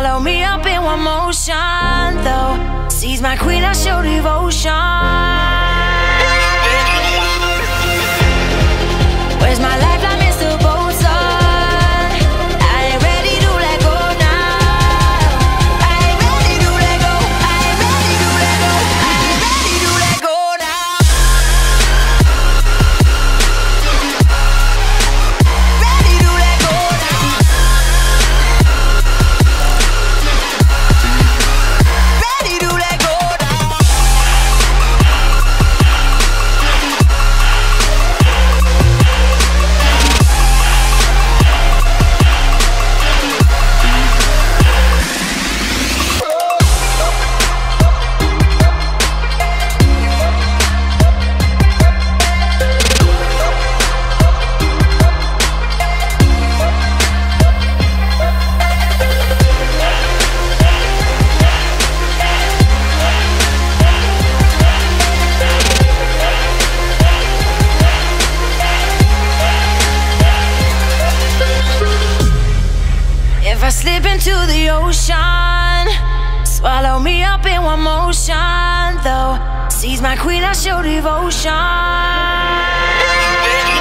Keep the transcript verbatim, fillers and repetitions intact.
Swallow me up in one motion, though. Seize my queen, I show devotion. Where's my lifeline, Mister Bosun? I ain't ready to let go now. I ain't ready to let go. I ain't ready to let go. I ain't ready to let go now. Ready to let go now. Ready to let go now. If I slip into the ocean, swallow me up in one motion, though. Seize my queen, I show devotion.